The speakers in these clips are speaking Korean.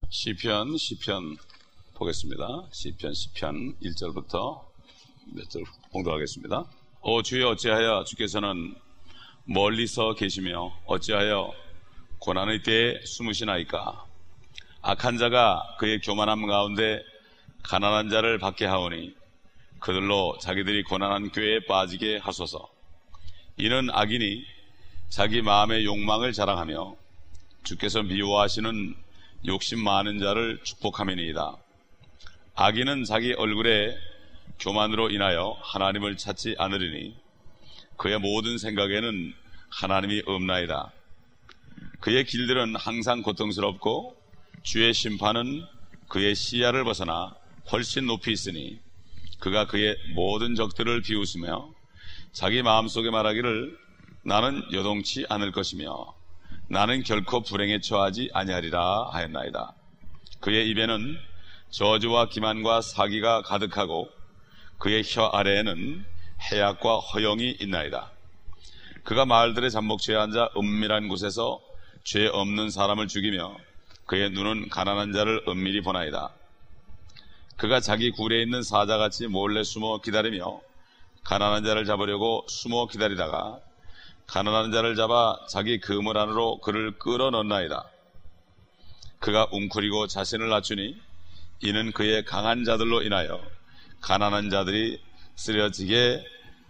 시편 보겠습니다. 시편 1절부터 몇 절 봉독하겠습니다. 오 주여, 어찌하여 주께서는 멀리서 계시며 어찌하여 고난의 때에 숨으시나이까. 악한 자가 그의 교만함 가운데 가난한 자를 받게 하오니 그들로 자기들이 고난한 꾀에 빠지게 하소서. 이는 악인이 자기 마음의 욕망을 자랑하며 주께서 미워하시는 욕심 많은 자를 축복함이니이다. 악인은 자기 얼굴에 교만으로 인하여 하나님을 찾지 않으리니 그의 모든 생각에는 하나님이 없나이다. 그의 길들은 항상 고통스럽고 주의 심판은 그의 시야를 벗어나 훨씬 높이 있으니 그가 그의 모든 적들을 비웃으며 자기 마음속에 말하기를 나는 요동치 않을 것이며 나는 결코 불행에 처하지 아니하리라 하였나이다. 그의 입에는 저주와 기만과 사기가 가득하고 그의 혀 아래에는 해악과 허영이 있나이다. 그가 마을들의 잠복처에 앉아 은밀한 곳에서 죄 없는 사람을 죽이며 그의 눈은 가난한 자를 은밀히 보나이다. 그가 자기 굴에 있는 사자같이 몰래 숨어 기다리며 가난한 자를 잡으려고 숨어 기다리다가 가난한 자를 잡아 자기 그물 안으로 그를 끌어넣나이다. 그가 웅크리고 자신을 낮추니 이는 그의 강한 자들로 인하여 가난한 자들이 쓰러지게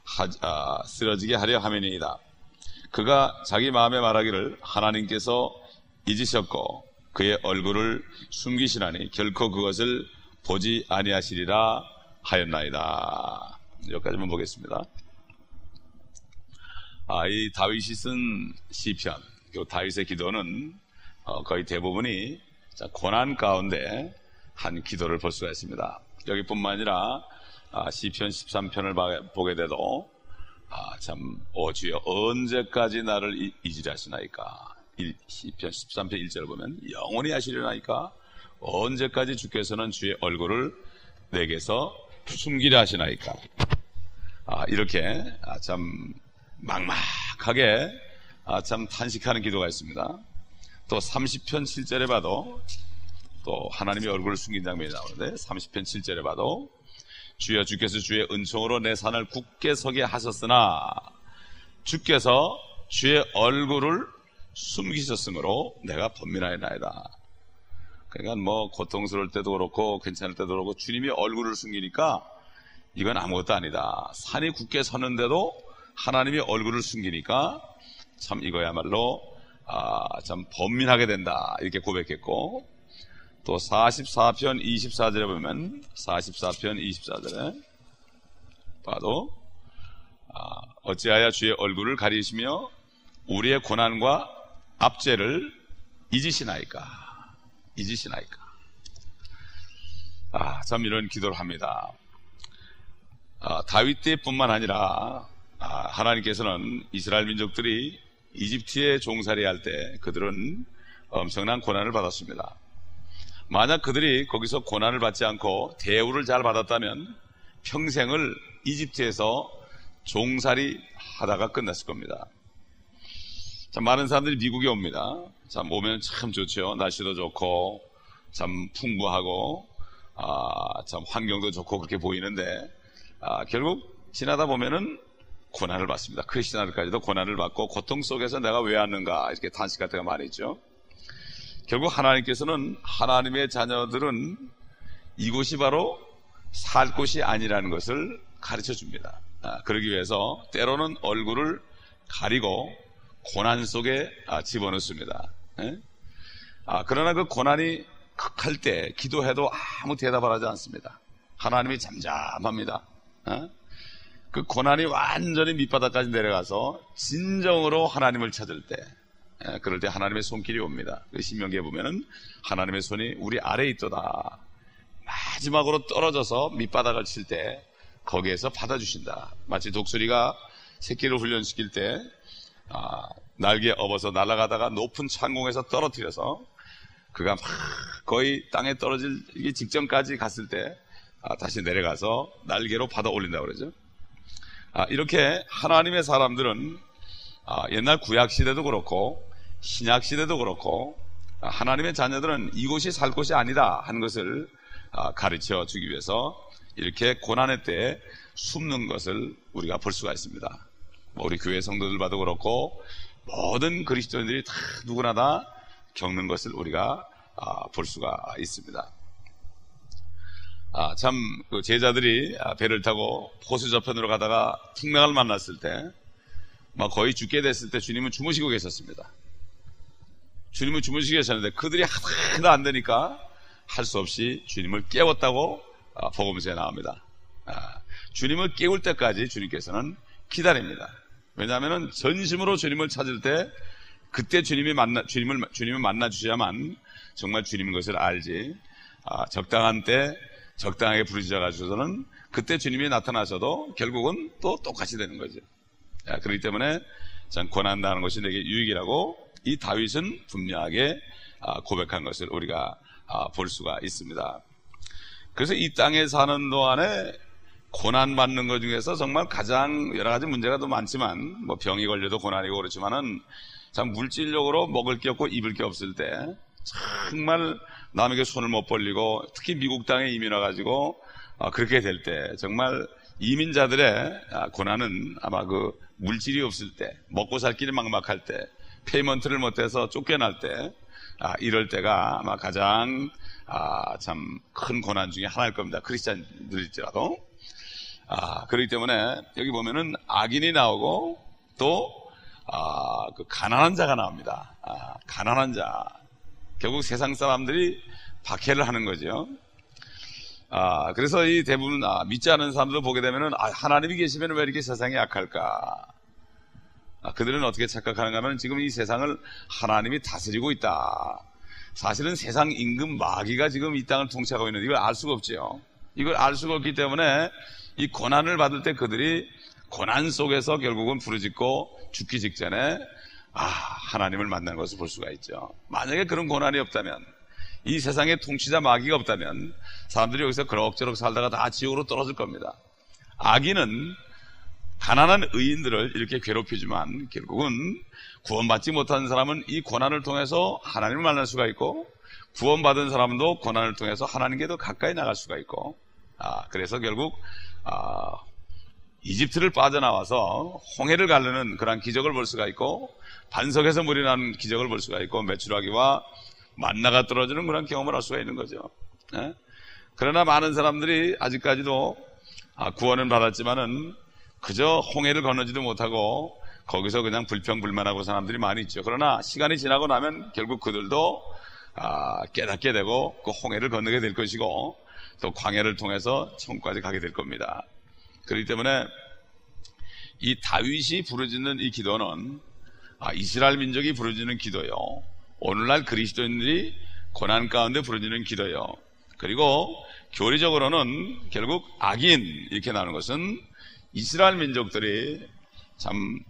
하려 함이니이다. 그가 자기 마음에 말하기를 하나님께서 잊으셨고 그의 얼굴을 숨기시나니 결코 그것을 보지 아니하시리라 하였나이다. 여기까지만 보겠습니다. 이 다윗이 쓴 시편, 이 다윗의 기도는 거의 대부분이 고난 가운데 한 기도를 볼 수가 있습니다. 여기뿐만 아니라 시편 13편을 보게 돼도 오 주여 언제까지 나를 잊으시나이까. 시편 13편 1절 보면 영원히 하시려나이까. 언제까지 주께서는 주의 얼굴을 내게서 숨기려 하시나이까. 이렇게 참 막막하게 참 탄식하는 기도가 있습니다. 또 30편 7절에 봐도 또 하나님의 얼굴을 숨긴 장면이 나오는데 30편 7절에 봐도 주여 주께서 주의 은총으로 내 산을 굳게 서게 하셨으나 주께서 주의 얼굴을 숨기셨으므로 내가 번민하였나이다. 그러니까 뭐 고통스러울 때도 그렇고 괜찮을 때도 그렇고 주님이 얼굴을 숨기니까 이건 아무것도 아니다. 산이 굳게 섰는데도 하나님이 얼굴을 숨기니까 참 이거야말로 참 번민하게 된다 이렇게 고백했고, 또 44편 24절에 보면 44편 24절에 봐도 어찌하여 주의 얼굴을 가리시며 우리의 고난과 압제를 잊으시나이까. 참 이런 기도를 합니다. 다윗 때뿐만 아니라 하나님께서는 이스라엘 민족들이 이집트에 종살이할 때 그들은 엄청난 고난을 받았습니다. 만약 그들이 거기서 고난을 받지 않고 대우를 잘 받았다면 평생을 이집트에서 종살이 하다가 끝났을 겁니다. 참 많은 사람들이 미국에 옵니다. 참 오면 참 좋죠. 날씨도 좋고 참 풍부하고 참 환경도 좋고 그렇게 보이는데 결국 지나다 보면은 고난을 받습니다. 크리스천들까지도 고난을 받고 고통 속에서 내가 왜 왔는가 이렇게 탄식할 때가 많이 있죠. 결국 하나님께서는 하나님의 자녀들은 이곳이 바로 살 곳이 아니라는 것을 가르쳐 줍니다. 그러기 위해서 때로는 얼굴을 가리고 고난 속에 집어넣습니다. 그러나 그 고난이 극할 때 기도해도 아무 대답을 하지 않습니다. 하나님이 잠잠합니다. 그 고난이 완전히 밑바닥까지 내려가서 진정으로 하나님을 찾을 때, 그럴 때 하나님의 손길이 옵니다. 신명기에 보면은 하나님의 손이 우리 아래에 있도다. 마지막으로 떨어져서 밑바닥을 칠 때 거기에서 받아주신다. 마치 독수리가 새끼를 훈련시킬 때 날개 업어서 날아가다가 높은 창공에서 떨어뜨려서 그가 막 거의 땅에 떨어지기 직전까지 갔을 때 다시 내려가서 날개로 받아 올린다고 그러죠. 이렇게 하나님의 사람들은 옛날 구약 시대도 그렇고 신약 시대도 그렇고 하나님의 자녀들은 이곳이 살 곳이 아니다 하는 것을 가르쳐 주기 위해서 이렇게 고난의 때에 숨는 것을 우리가 볼 수가 있습니다. 우리 교회 성도들 봐도 그렇고 모든 그리스도인들이 다 누구나 다 겪는 것을 우리가 볼 수가 있습니다. 참 그 제자들이 배를 타고 호수 저편으로 가다가 풍랑을 만났을 때 거의 죽게 됐을 때 주님은 주무시고 계셨습니다. 주님은 주무시고 계셨는데 그들이 하나도 안 되니까 할 수 없이 주님을 깨웠다고 복음서에 나옵니다. 주님을 깨울 때까지 주님께서는 기다립니다. 왜냐하면 전심으로 주님을 찾을 때 그때 주님을 만나 주셔야만 정말 주님인 것을 알지, 적당한 때 적당하게 부르짖어 가지고서는 그때 주님이 나타나셔도 결국은 또 똑같이 되는 거죠. 그렇기 때문에 참 고난당하는 것이 내게 유익이라고 이 다윗은 분명하게 고백한 것을 우리가 볼 수가 있습니다. 그래서 이 땅에 사는 동안에 고난받는 것 중에서 정말 가장 여러 가지 문제가 더 많지만 병이 걸려도 고난이고 그렇지만은 참 물질적으로 먹을 게 없고 입을 게 없을 때 정말 남에게 손을 못 벌리고 특히 미국 땅에 이민 와가지고 그렇게 될 때 정말 이민자들의 고난은 아마 그 물질이 없을 때, 먹고 살 길이 막막할 때, 페이먼트를 못해서 쫓겨날 때, 이럴 때가 아마 가장 참 큰 고난 중에 하나일 겁니다. 크리스찬들일지라도. 그렇기 때문에 여기 보면은 악인이 나오고 또 그 가난한 자가 나옵니다. 가난한 자. 결국 세상 사람들이 박해를 하는 거죠. 그래서 이 대부분 믿지 않는 사람들 보게 되면은 하나님이 계시면 왜 이렇게 세상이 약할까? 그들은 어떻게 착각하는가 하면 지금 이 세상을 하나님이 다스리고 있다. 사실은 세상 임금 마귀가 지금 이 땅을 통치하고 있는데 이걸 알 수가 없죠. 이걸 알 수가 없기 때문에 이 고난을 받을 때 그들이 고난 속에서 결국은 부르짖고 죽기 직전에 하나님을 만나는 것을 볼 수가 있죠. 만약에 그런 고난이 없다면, 이 세상에 통치자 마귀가 없다면 사람들이 여기서 그럭저럭 살다가 다 지옥으로 떨어질 겁니다. 악인은 가난한 의인들을 이렇게 괴롭히지만 결국은 구원받지 못한 사람은 이 고난을 통해서 하나님을 만날 수가 있고, 구원받은 사람도 고난을 통해서 하나님께 더 가까이 나갈 수가 있고, 그래서 결국 이집트를 빠져나와서 홍해를 가르는 그런 기적을 볼 수가 있고, 반석에서 물이 나는 기적을 볼 수가 있고, 메추라기와 만나가 떨어지는 그런 경험을 할 수가 있는 거죠. 그러나 많은 사람들이 아직까지도 구원은 받았지만은 그저 홍해를 건너지도 못하고 거기서 그냥 불평불만하고 사람들이 많이 있죠. 그러나 시간이 지나고 나면 결국 그들도 깨닫게 되고 그 홍해를 건너게 될 것이고 또 광야를 통해서 천국까지 가게 될 겁니다. 그렇기 때문에 이 다윗이 부르짖는 이 기도는 이스라엘 민족이 부르짖는 기도요, 오늘날 그리스도인들이 고난 가운데 부르짖는 기도요, 그리고 교리적으로는 결국 악인 이렇게 나오는 것은 이스라엘 민족들이 참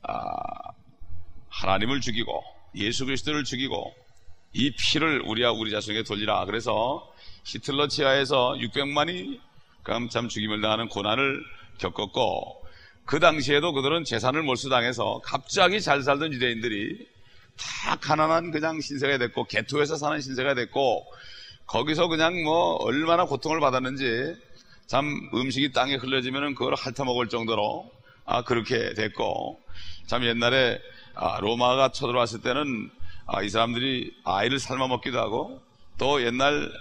하나님을 죽이고 예수 그리스도를 죽이고 이 피를 우리와 우리 자손에게 돌리라. 그래서 히틀러 치하에서 600만이 참 죽임을 당하는 고난을 겪었고, 그 당시에도 그들은 재산을 몰수당해서 갑자기 잘 살던 유대인들이 다 가난한 그냥 신세가 됐고, 개토에서 사는 신세가 됐고, 거기서 그냥 얼마나 고통을 받았는지 참 음식이 땅에 흘려지면 그걸 핥아먹을 정도로 그렇게 됐고, 참 옛날에 로마가 쳐들어왔을 때는 이 사람들이 아이를 삶아 먹기도 하고, 또 옛날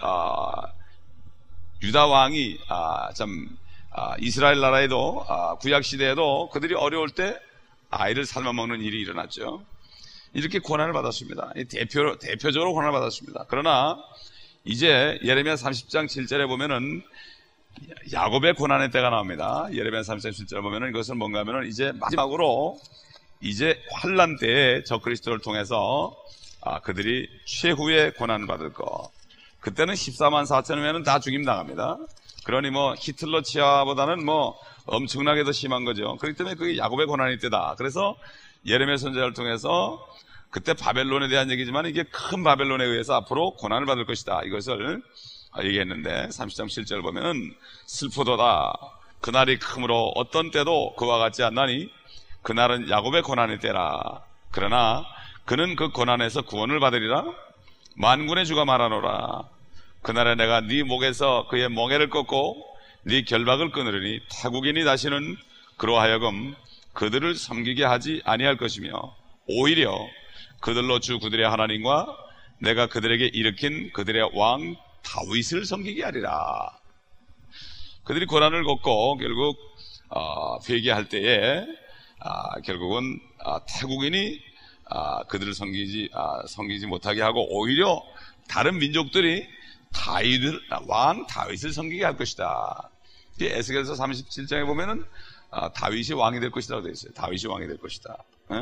유다 왕이 참 이스라엘 나라에도 구약 시대에도 그들이 어려울 때 아이를 삶아 먹는 일이 일어났죠. 이렇게 고난을 받았습니다. 대표적으로 고난을 받았습니다. 그러나 이제 예레미야 30장 7절에 보면은 야곱의 고난의 때가 나옵니다. 예레미야 30장 7절에 보면은 이것은 뭔가 하면은 이제 마지막으로 이제 환난 때에 적그리스도를 통해서 그들이 최후의 고난을 받을 거. 그때는 14만 4천이면 다 죽임당합니다. 그러니 히틀러 치하보다는 엄청나게 더 심한 거죠. 그렇기 때문에 그게 야곱의 고난의 때다. 그래서 예레미야 선지자를 통해서 그때 바벨론에 대한 얘기지만 이게 큰 바벨론에 의해서 앞으로 고난을 받을 것이다, 이것을 얘기했는데 30장 7절 보면은 슬프도다. 그날이 크므로 어떤 때도 그와 같지 않나니 그날은 야곱의 고난의 때라. 그러나 그는 그 고난에서 구원을 받으리라. 만군의 주가 말하노라. 그날에 내가 네 목에서 그의 멍에를 꺾고 네 결박을 끊으리니 타국인이 다시는 그로 하여금 그들을 섬기게 하지 아니할 것이며 오히려 그들로 주 그들의 하나님과 내가 그들에게 일으킨 그들의 왕 다윗을 섬기게 하리라. 그들이 고난을 겪고 결국 회개할 때에 결국은 타국인이 그들을 섬기지 못하게 하고 오히려 다른 민족들이 왕 다윗을 섬기게 할 것이다. 에스겔서 37장에 보면은 다윗이 왕이 될 것이라고 되어 있어요. 다윗이 왕이 될 것이다.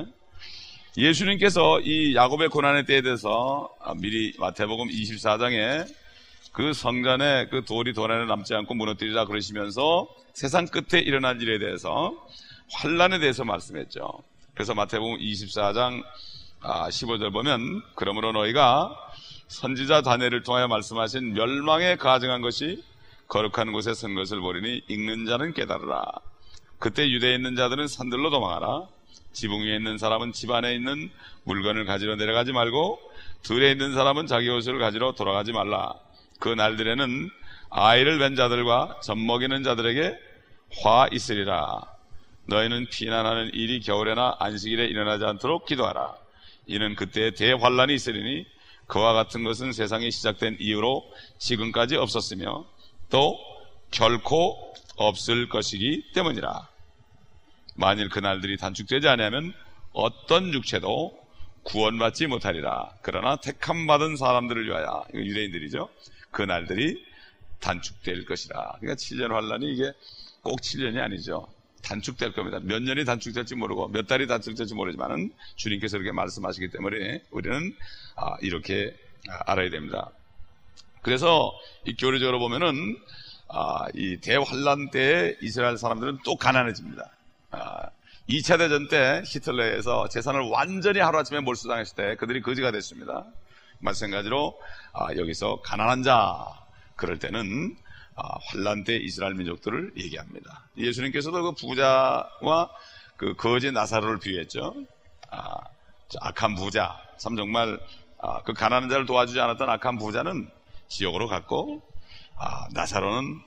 예수님께서 이 야곱의 고난의 때에 대해서 미리 마태복음 24장에 그 성전에 그 돌이 돌 안에 남지 않고 무너뜨리라 그러시면서 세상 끝에 일어날 일에 대해서 환난에 대해서 말씀했죠. 그래서 마태복음 24장 15절 보면 그러므로 너희가 선지자 다니엘을 통하여 말씀하신 멸망에 가증한 것이 거룩한 곳에 선 것을 보리니 읽는 자는 깨달으라. 그때 유대에 있는 자들은 산들로 도망하라. 지붕 위에 있는 사람은 집 안에 있는 물건을 가지러 내려가지 말고 들에 있는 사람은 자기 옷을 가지러 돌아가지 말라. 그 날들에는 아이를 뵌 자들과 젖 먹이는 자들에게 화 있으리라. 너희는 피난하는 일이 겨울에나 안식일에 일어나지 않도록 기도하라. 이는 그때에 대환란이 있으리니 그와 같은 것은 세상이 시작된 이후로 지금까지 없었으며 또 결코 없을 것이기 때문이라. 만일 그 날들이 단축되지 않으면 어떤 육체도 구원받지 못하리라. 그러나 택함 받은 사람들을 위하여, 이거 유대인들이죠, 그 날들이 단축될 것이라. 그러니까 7년 환란이 이게 꼭 7년이 아니죠. 단축될 겁니다. 몇 년이 단축될지 모르고 몇 달이 단축될지 모르지만은 주님께서 이렇게 말씀하시기 때문에 우리는 이렇게 알아야 됩니다. 그래서 이 교리적으로 보면은 이 대환란 때에 이스라엘 사람들은 또 가난해집니다. 2차 대전 때 히틀러에서 재산을 완전히 하루아침에 몰수당했을 때 그들이 거지가 됐습니다. 마찬가지로 여기서 가난한 자, 그럴 때는 환란 때 이스라엘 민족들을 얘기합니다. 예수님께서도 그 부자와 그 거지 나사로를 비유했죠. 악한 부자, 참 정말 그 가난한 자를 도와주지 않았던 악한 부자는 지옥으로 갔고, 나사로는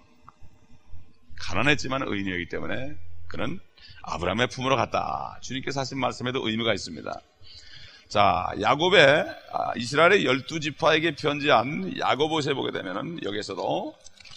가난했지만 의인이었기 때문에 그는 아브라함의 품으로 갔다. 주님께서 하신 말씀에도 의미가 있습니다. 자, 야곱의 이스라엘의 12지파에게 편지한 야고보서에 보게 되면은 여기에서도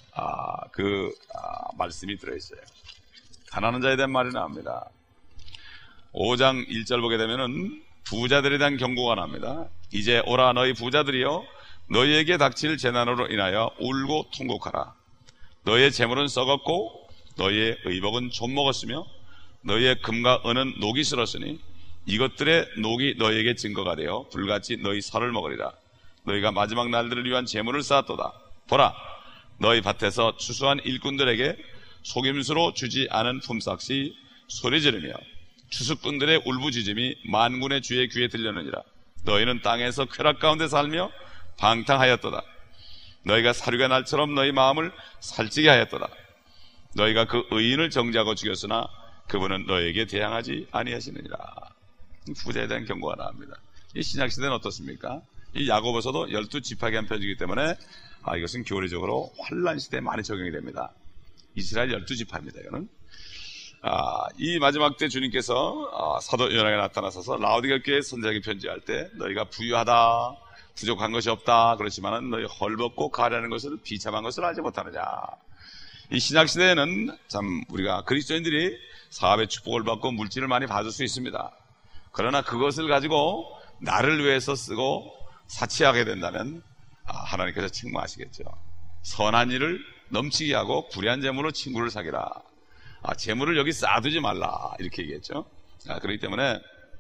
말씀이 들어있어요. 가난한 자에 대한 말이 나옵니다. 5장 1절 보게 되면은 부자들에 대한 경고가 나옵니다. 이제 오라 너희 부자들이여, 너희에게 닥칠 재난으로 인하여 울고 통곡하라. 너희의 재물은 썩었고 너희의 의복은 좀 먹었으며 너희의 금과 은은 녹이 슬었으니 이것들의 녹이 너희에게 증거가 되어 불같이 너희 살을 먹으리라. 너희가 마지막 날들을 위한 재물을 쌓았도다. 보라, 너희 밭에서 추수한 일꾼들에게 속임수로 주지 않은 품삯이 소리 지르며 추수꾼들의 울부짖음이 만군의 주의 귀에 들렸느니라. 너희는 땅에서 쾌락 가운데 살며 방탕하였도다. 너희가 사륙의 날처럼 너희 마음을 살찌게 하였도다. 너희가 그 의인을 정죄하고 죽였으나 그분은 너희에게 대항하지 아니하시느니라. 부자에 대한 경고가 나옵니다. 이 신약시대는 어떻습니까? 이 야고보서도 12지파에게 한 편지이기 때문에 이것은 교리적으로 환란시대에 많이 적용이 됩니다. 이스라엘 12지파입니다. 이거는 이 마지막 때 주님께서 사도 요한에게 나타나셔서 라오디게아 교회에 선지자에게 편지할 때 너희가 부유하다, 부족한 것이 없다 그렇지만은 너희 헐벗고 가련한 것을 비참한 것을 알지 못하느냐. 이 신약시대에는 참 우리가 그리스도인들이 사업의 축복을 받고 물질을 많이 받을 수 있습니다. 그러나 그것을 가지고 나를 위해서 쓰고 사치하게 된다면 하나님께서 책망하시겠죠. 선한 일을 넘치게 하고 불의한 재물로 친구를 사귀라. 재물을 여기 쌓아두지 말라 이렇게 얘기했죠. 그렇기 때문에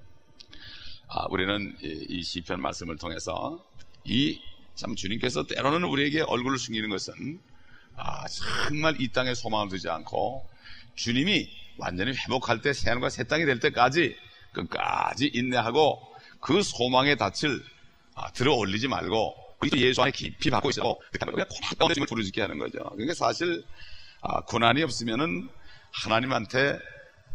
우리는 이 시편 말씀을 통해서 참 주님께서 때로는 우리에게 얼굴을 숨기는 것은 정말 이 땅에 소망을 두지 않고 주님이 완전히 회복할 때 새하늘과 새 땅이 될 때까지 끝까지 인내하고 그 소망의 닻을 들어 올리지 말고 예수 안에 깊이 받고 있어도 그냥 고난 가운데 주님을 부르짖게 하는 거죠. 그러니까 사실 고난이 없으면은 하나님한테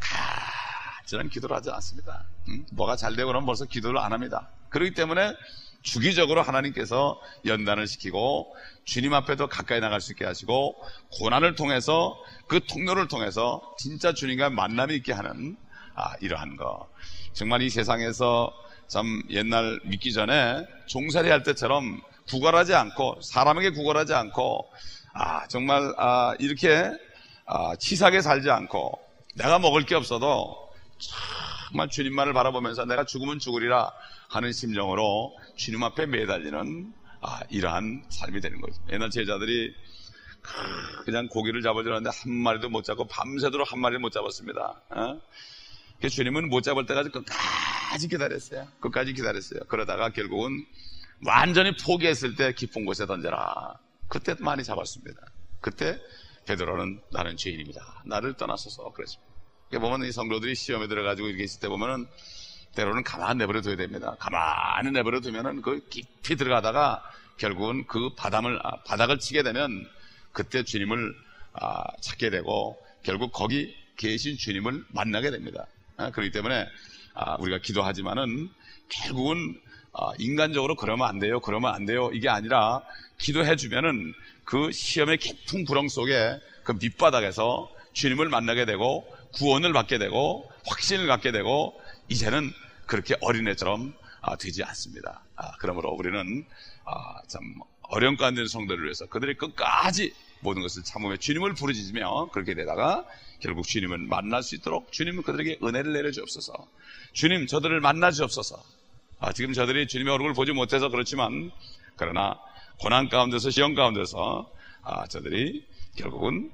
간절한 기도를 하지 않습니다. 뭐가 잘 되고 그러면 벌써 기도를 안 합니다. 그렇기 때문에 주기적으로 하나님께서 연단을 시키고 주님 앞에 더 가까이 나갈 수 있게 하시고 고난을 통해서 그 통로를 통해서 진짜 주님과 만남이 있게 하는 이러한 거. 정말 이 세상에서 참 옛날 믿기 전에 종살이 할 때처럼 구걸하지 않고 사람에게 구걸하지 않고 정말 이렇게 치사하게 살지 않고 내가 먹을 게 없어도 정말 주님만을 바라보면서 내가 죽으면 죽으리라 하는 심정으로 주님 앞에 매달리는 이러한 삶이 되는 거죠. 옛날 제자들이 그냥 고기를 잡아주는데 한 마리도 못 잡고 밤새도록 한 마리도 못 잡았습니다. 그래서 주님은 못 잡을 때까지 끝까지 기다렸어요. 끝까지 기다렸어요. 그러다가 결국은 완전히 포기했을 때 깊은 곳에 던져라. 그때 많이 잡았습니다. 그때 베드로는 나는 죄인입니다. 나를 떠나소서 그랬습니다. 보면 이 성도들이 시험에 들어가지고 이렇게 있을 때 보면은 때로는 가만히 내버려 둬야 됩니다. 가만히 내버려 두면은 그 깊이 들어가다가 결국은 그 바닥을 치게 되면 그때 주님을 찾게 되고 결국 거기 계신 주님을 만나게 됩니다. 그렇기 때문에 우리가 기도하지만은 결국은 인간적으로 그러면 안 돼요, 그러면 안 돼요 이게 아니라 기도해 주면은 그 시험의 깊은 불황 속에 그 밑바닥에서 주님을 만나게 되고 구원을 받게 되고 확신을 갖게 되고 이제는 그렇게 어린애처럼 되지 않습니다. 그러므로 우리는 참 어려운 가운데 있는 성도를 위해서 그들이 끝까지 모든 것을 참으며 주님을 부르짖으며 그렇게 되다가 결국 주님을 만날 수 있도록 주님은 그들에게 은혜를 내려주옵소서. 주님 저들을 만나 주옵소서. 지금 저들이 주님의 얼굴을 보지 못해서 그렇지만 그러나 고난 가운데서 시험 가운데서 저들이 결국은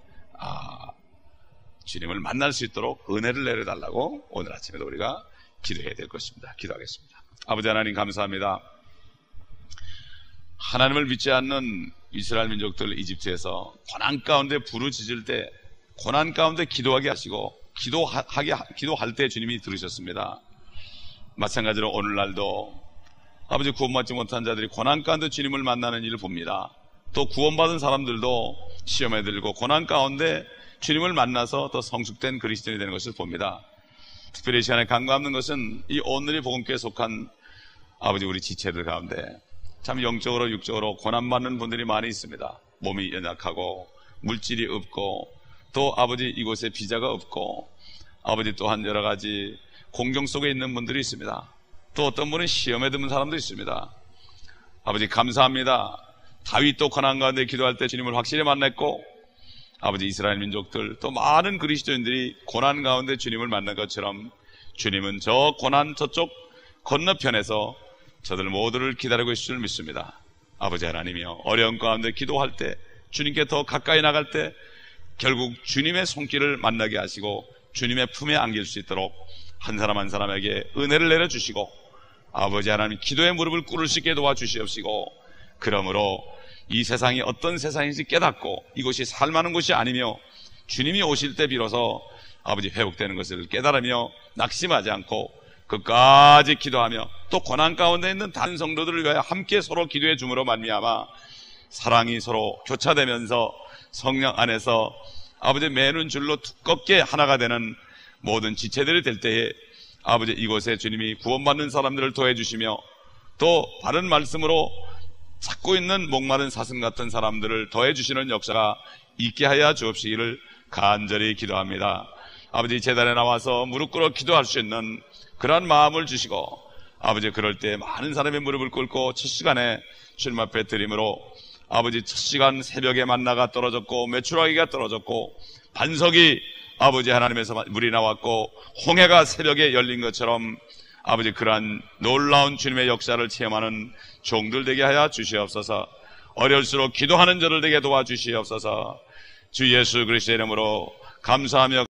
주님을 만날 수 있도록 은혜를 내려달라고 오늘 아침에도 우리가 기도해야 될 것입니다. 기도하겠습니다. 아버지 하나님 감사합니다. 하나님을 믿지 않는 이스라엘 민족들 이집트에서 고난 가운데 부르짖을 때 고난 가운데 기도하게 하시고 기도할 때 주님이 들으셨습니다. 마찬가지로 오늘날도 아버지 구원받지 못한 자들이 고난 가운데 주님을 만나는 일을 봅니다. 또 구원받은 사람들도 시험에 들고 고난 가운데 주님을 만나서 더 성숙된 그리스도인이 되는 것을 봅니다. 특별히 이 시간에 간과하는 것은 이 오늘의 복음교회에 속한 아버지 우리 지체들 가운데 참 영적으로 육적으로 고난받는 분들이 많이 있습니다. 몸이 연약하고 물질이 없고 또 아버지 이곳에 비자가 없고 아버지 또한 여러 가지 공경 속에 있는 분들이 있습니다. 또 어떤 분은 시험에 드는 사람도 있습니다. 아버지 감사합니다. 다윗도 고난 가운데 기도할 때 주님을 확실히 만났고 아버지 이스라엘 민족들 또 많은 그리스도인들이 고난 가운데 주님을 만난 것처럼 주님은 저 고난 저쪽 건너편에서 저들 모두를 기다리고 있을 줄 믿습니다. 아버지 하나님이여 어려움 가운데 기도할 때 주님께 더 가까이 나갈 때 결국 주님의 손길을 만나게 하시고 주님의 품에 안길 수 있도록 한 사람 한 사람에게 은혜를 내려주시고 아버지 하나님 기도의 무릎을 꿇을 수 있게 도와주시옵시고 그러므로 이 세상이 어떤 세상인지 깨닫고 이곳이 살만한 곳이 아니며 주님이 오실 때 비로소 아버지 회복되는 것을 깨달으며 낙심하지 않고 끝까지 기도하며 또 고난 가운데 있는 다른 성도들을 위하여 함께 서로 기도해 줌으로 말미암아 사랑이 서로 교차되면서 성령 안에서 아버지 매는 줄로 두껍게 하나가 되는 모든 지체들이 될 때에 아버지 이곳에 주님이 구원받는 사람들을 도와주시며 또 바른 말씀으로 찾고 있는 목마른 사슴 같은 사람들을 더해주시는 역사가 있게 하여 주옵시기를 간절히 기도합니다. 아버지 제단에 나와서 무릎 꿇어 기도할 수 있는 그러한 마음을 주시고 아버지 그럴 때 많은 사람의 무릎을 꿇고 첫 시간에 주님 앞에 드림으로 아버지 첫 시간 새벽에 만나가 떨어졌고 메추라기가 떨어졌고 반석이 아버지 하나님에서 물이 나왔고 홍해가 새벽에 열린 것처럼 아버지 그러한 놀라운 주님의 역사를 체험하는 종들 되게 하여 주시옵소서. 어려울수록 기도하는 저를 되게 도와주시옵소서. 주 예수 그리스도의 이름으로 감사하며